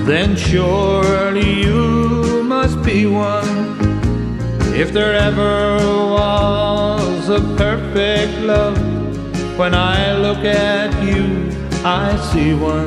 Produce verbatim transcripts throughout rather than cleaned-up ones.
then surely you must be one. If there ever was a perfect love, when I look at you, I see one.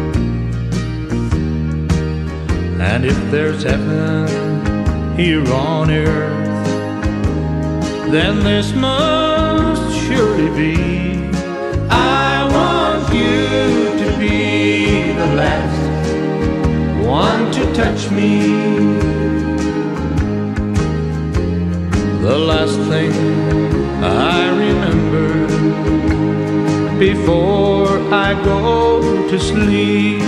And if there's heaven here on earth, then this must surely be. I want you to be the last one to touch me, the last thing I remember before I go to sleep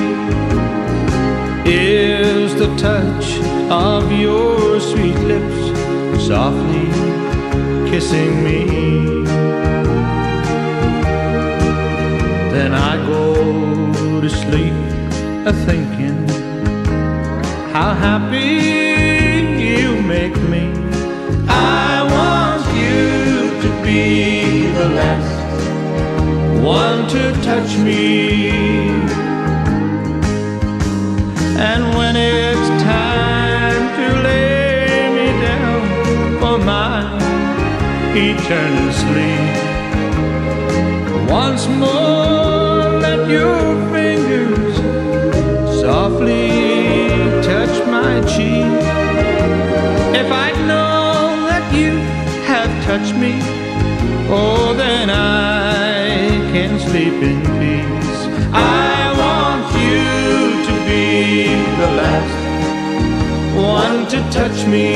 is the touch of your sweet lips softly kissing me. Then I go to sleep a-thinking how happy you make me. I want you to be the last one to touch me. And when it's time to lay me down for my eternal sleep, once more let your fingers softly touch my cheek. If I'd known that you have touched me, oh, then I can sleep in peace. I want you to be the last one to touch me.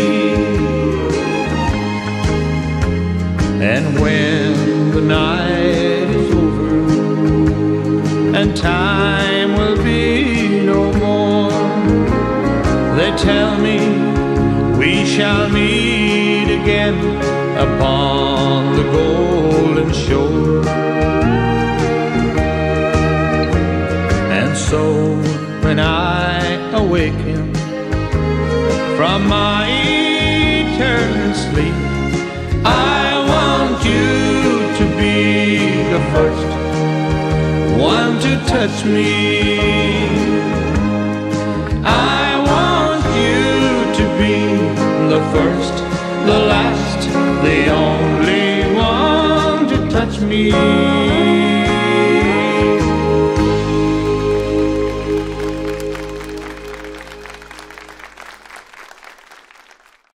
And when the night is over and time will be no more, they tell me we shall meet again upon the golden shore. And so when I awaken from my eternal sleep, I want you to be the first one to touch me. I want you to be the first, the last, the only one to touch me.